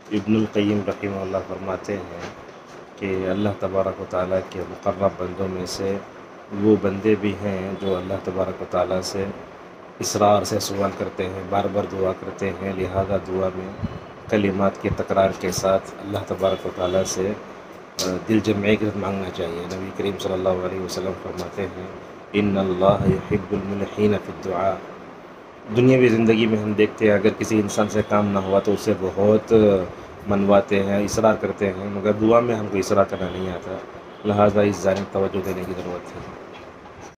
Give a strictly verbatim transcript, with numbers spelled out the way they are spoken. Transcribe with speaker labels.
Speaker 1: Ibnul Qayyim रहिमहुल्लाह फरमाते हैं कि अल्लाह तबारक व तआला के मुक़र्रब बंदों में से वो बंदे भी हैं जो अल्लाह तबारक व तआला से इसरार से सवाल करते हैं, बार बार दुआ करते हैं। लिहाजा दुआ में कलिमात के तकरार के साथ अल्लाह तबारक व तआला से दिल जमे के साथ मांगना चाहिए। नबी करीम सल्लल्लाहु अलैहि वसल्लम फरमाते हैं, इन्नल्लाह युहिब्बुल मुल्हीन फिद्दुआ। दुनियावी ज़िंदगी में हम देखते हैं अगर किसी इंसान से काम ना हुआ तो उससे बहुत मनवाते हैं, इसरार करते हैं, मगर दुआ में हमको इसरार करना नहीं आता। लिहाजा इस जानिब तवज्जो देने की ज़रूरत है।